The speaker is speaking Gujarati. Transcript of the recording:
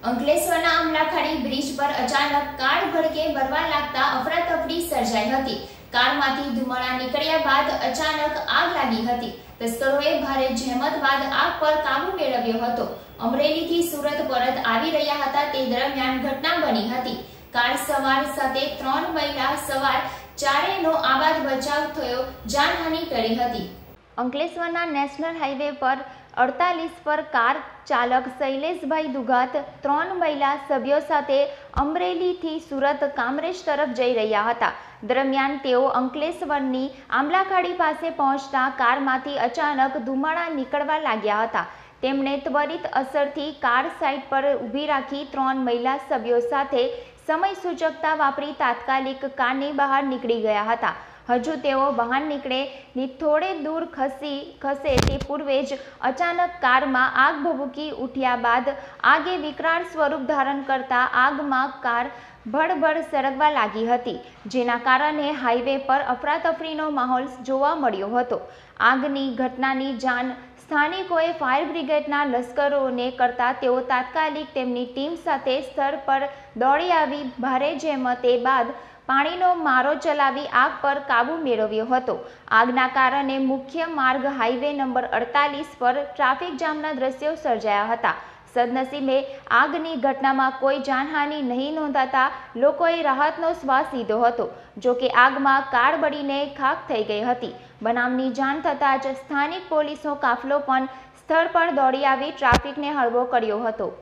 અંકલેશ્વરના અમલાખાડી બ્રિજ પર અચાનક કાર ભડકે બળવા લાગતા અફરાતફરી સર્જાઈ હતી। કારમાંથી ધુમાડા નીકળ્યા બાદ અચાનક આગ લાગી હતી। તસ્કરોએ ભારે જહેમત બાદ આગ પર કાબુ મેળવ્યો હતો। અમરેલીથી સુરત પરત આવી રહ્યા હતા તે દરમિયાન ઘટના બની હતી। કાર સવાર સાથે 3 મહિલા સવાર ચારેયનો આબાદ બચાવ થયો, જાનહાનિ ટળી હતી। અંકલેશ્વરના નેશનલ હાઈવે પર 48 પર કાર ચાલક શૈલેષભાઈ દુગાત 3 મહિલા સભ્યો સાથે અમરેલીથી સુરત કામરેજ તરફ જઈ રહ્યા હતા। દરમિયાન તેઓ અંકલેશ્વરની આમલાખાડી પાસે પહોંચતા કારમાંથી અચાનક ધુમાડા નીકળવા લાગ્યા હતા। તેમણે ત્વરિત અસરથી કાર સાઇડ પર ઊભી રાખી 3 મહિલા સભ્યો સાથે સમય સૂચકતા વાપરી તાત્કાલિક કારની બહાર નીકળી ગયા હતા। હજુ તેઓ બહાર નીકળે ની થોડે દૂર ખસે તે પૂર્વે જ અચાનક કારમાં આગ ભભૂકી ઉઠ્યા બાદ આગે વિકરાળ સ્વરૂપ ધારણ કરતા આગમાં કાર ભડભડ સળગવા લાગી હતી, જેના કારણે હાઈવે પર અફરાતફરીનો માહોલ જોવા મળ્યો હતો। આગની ઘટનાની જાણ સ્થાનિકોએ ફાયર બ્રિગેડના લશ્કરોને કરતા તેઓ તાત્કાલિક તેમની ટીમ સાથે સ્થળ પર દોડી આવી ભારે જહેમતે બાદ પાણીનો મારો ચલાવી આગ પર કાબુ મેળવ્યો હતો। આગના કારણે મુખ્ય માર્ગ હાઈવે નંબર 48 પર ટ્રાફિક જામના દ્રશ્યો સર્જાયા હતા। સદનસીબે આગની ઘટનામાં કોઈ જાનહાનિ નહીં નોંધાતા લોકોએ રાહતનો શ્વાસ લીધો હતો। જો કે આગમાં કાર બળીને ખાખ થઈ ગઈ હતી। બનાવની જાણ થતાં જ સ્થાનિક પોલીસનો કાફલો પણ સ્થળ પર દોડી આવી ટ્રાફિકને હળવો કર્યો હતો।